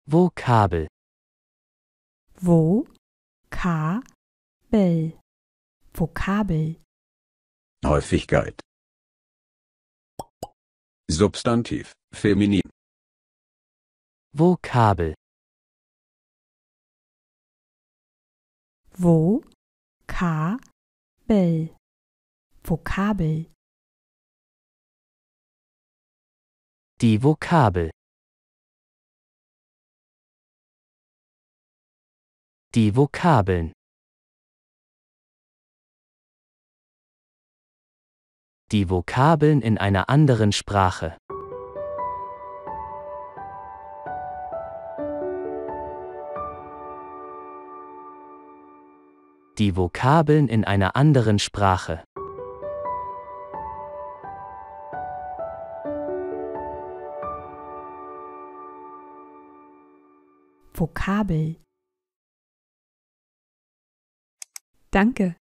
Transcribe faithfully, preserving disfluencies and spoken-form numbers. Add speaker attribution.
Speaker 1: Vokabel.
Speaker 2: Vokabel. Vokabel.
Speaker 3: Häufigkeit. Substantiv, feminin.
Speaker 1: Vokabel.
Speaker 2: Vokabel. Vokabel.
Speaker 1: Die Vokabel. Die Vokabeln. Die Vokabeln in einer anderen Sprache. Die Vokabeln in einer anderen Sprache.
Speaker 2: Vokabel. Danke.